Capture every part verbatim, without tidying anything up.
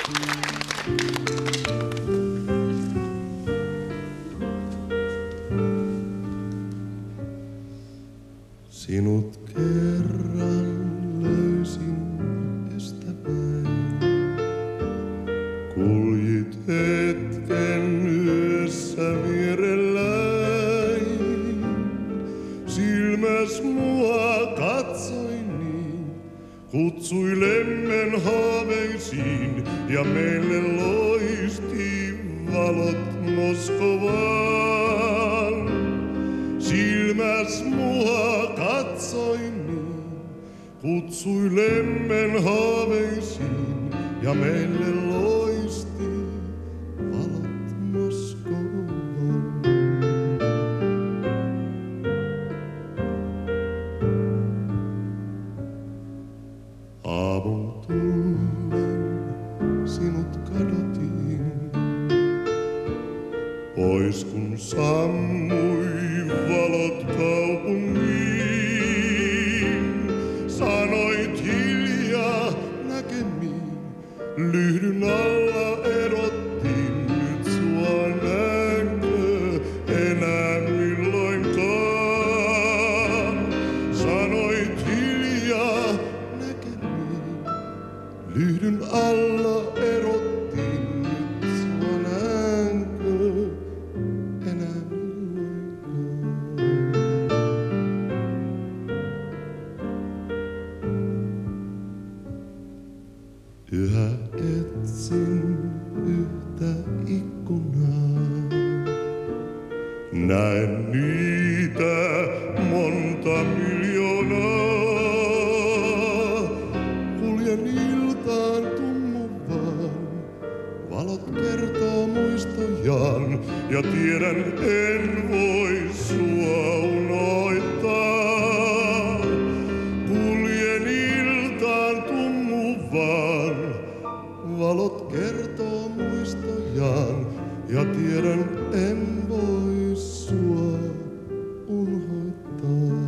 Sinut kerran löysin estäpäin. Kuljit hetken yössä vierelläin. Silmäs mua katsoin niin, kutsui lemmen haaveisiin ja meille loisti valot Moskovaan. Silmäs mua katsoin niin, kutsui lemmen haaveisiin ja meille loisti valot Moskovaan. Aamun tullen sinut kadotin, pois kun sammui valot kaupungiin. Sanoit hiljaa näkemiin, lyhdyn alla erottiin. Nyt sua näenkö enää milloinkaan? Sanoit hiljaa näkemiin, lyhdyn alla erottiin. Nyt sua näenkö enää yhä etsin yhtä ikkunaa. Näen niitä monta miljoonaa. Kuljen iltaan tummuvaan, valot kertoo muistojaan. Ja tiedän en voi sua unohtaa. Kuljen iltaan tummuvaan, valot kertoo muistojaan, ja tiedän en voi sua unohtaa.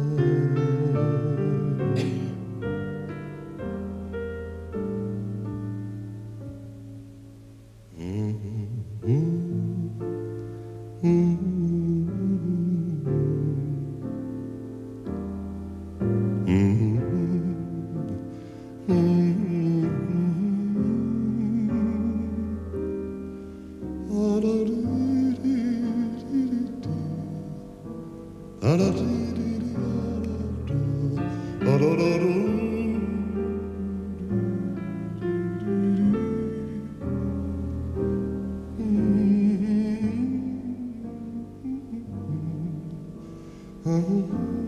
Mm-hmm.